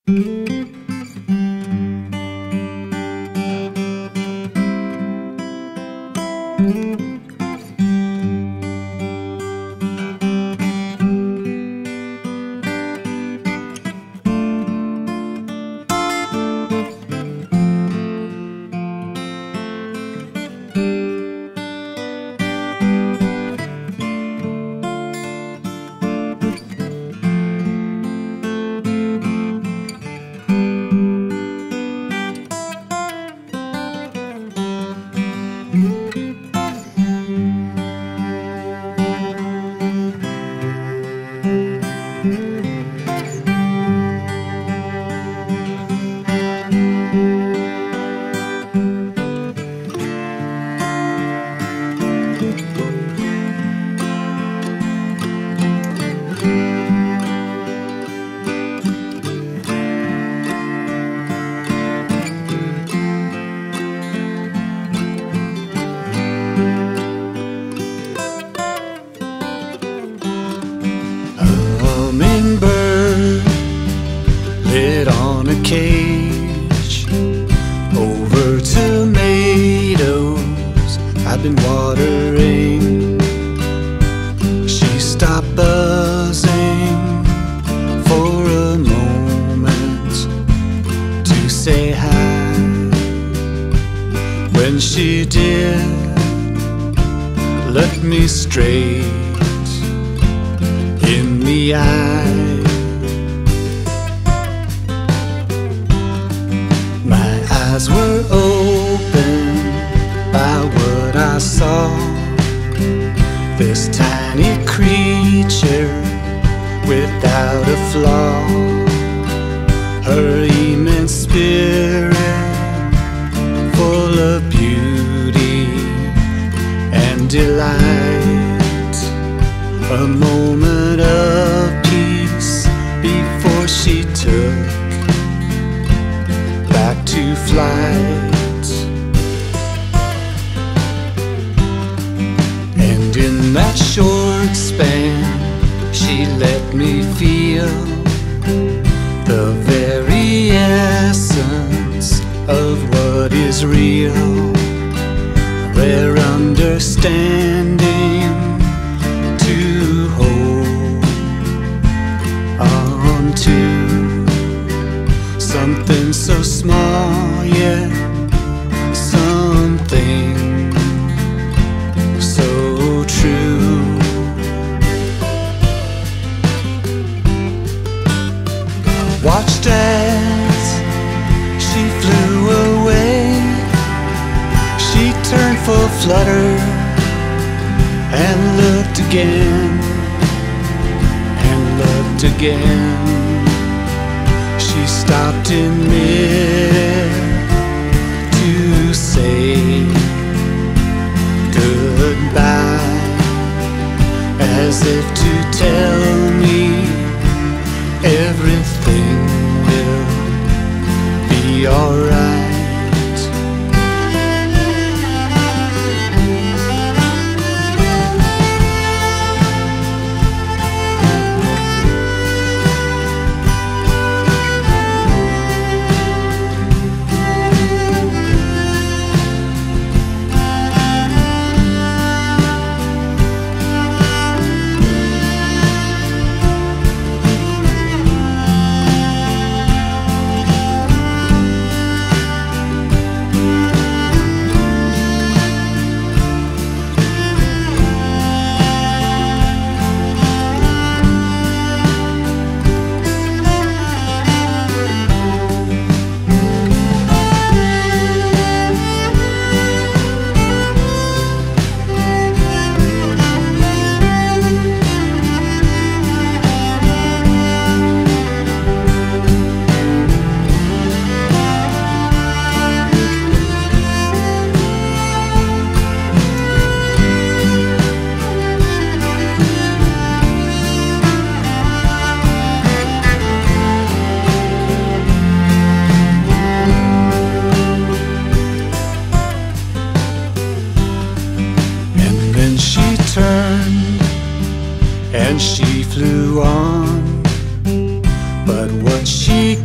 Hummingbird lit on a cage over tomatoes I've been watering. She stopped buzzing for a moment to say hi. When she did, looked me straight in the eye. My eyes were opened by what I saw. This tiny creature without a flaw. Her immense spirit full of beauty and delight. A moment of peace before she took back to flight. And in that short span, she let me feel the very essence of what is real. Rare understanding to hold on to, something so small yet something so true. Watched as she flew away. She turned full flutter and looked again, and looked again. She stopped in mid to say goodbye, as if to tell me everything will be alright.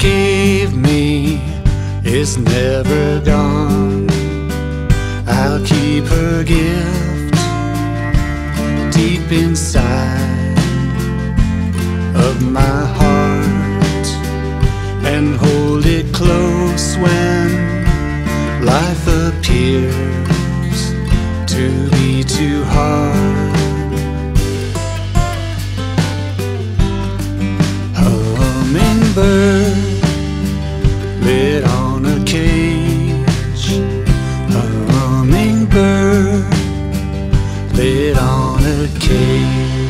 gave me is never gone. I'll keep her gift deep inside of my heart and hold it close when life appears to be too hard. Hummingbird lit on a cage. A hummingbird lit on a cage.